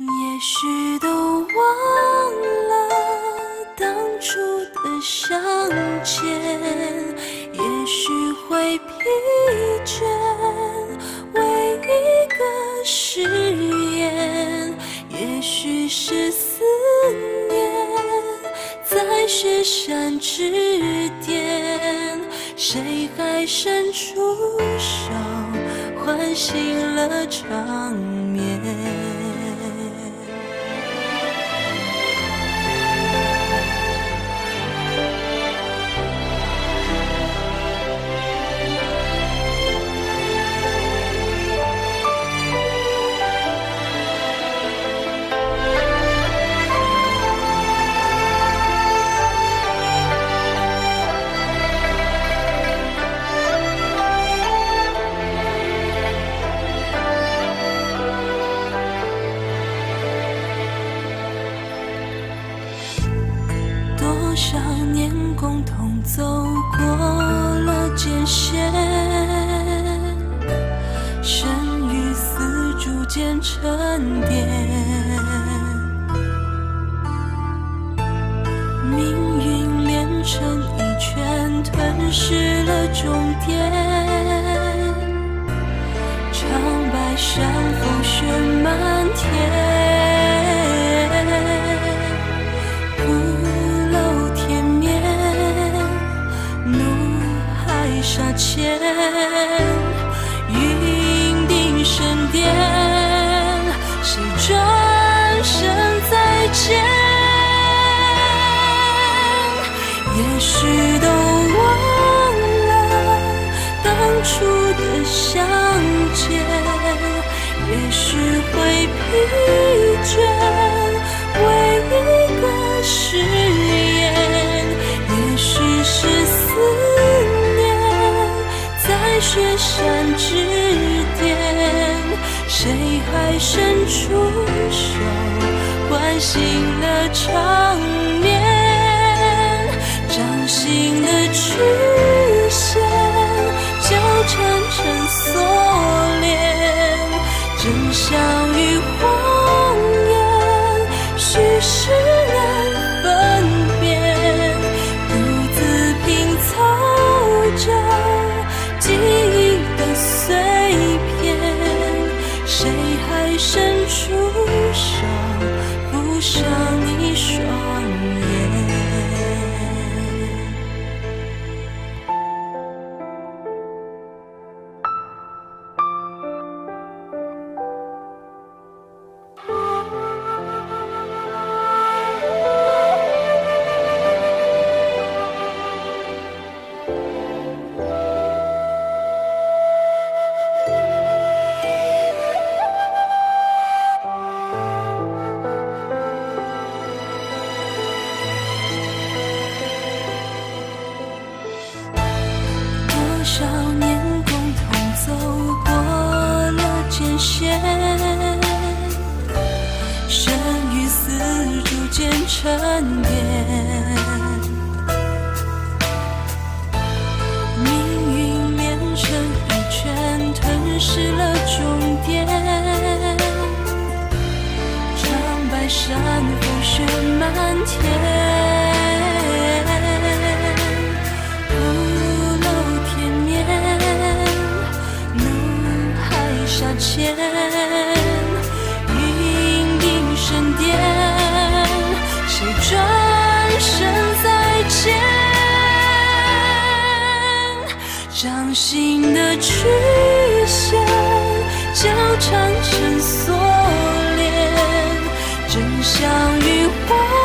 也许都忘了当初的相见，也许会疲倦，为一个誓言，也许是思念在雪山之巅，谁还伸出手唤醒了长眠。多少年共同走过了艰险，生与死逐渐沉淀，命运连成一圈吞噬了终点，长白山风雪漫天，沙前云定神殿，谁转身再见？也许都忘了当初的相见，也许会疲倦，为一个誓言，也许是思念在雪山之巅，谁还伸出手唤醒了长眠？掌心的曲线交缠成锁链，真相与谎言虚实难分辨，独自拼凑着记忆的碎片，谁还伸出手扶上你双眼？多少年共同走过了艰险，生与死逐渐沉淀，命运连成一圈吞噬了终点，长白山风雪漫天，沙前云定神殿，谁转身再见？掌心的曲线交缠成锁链，真相与谎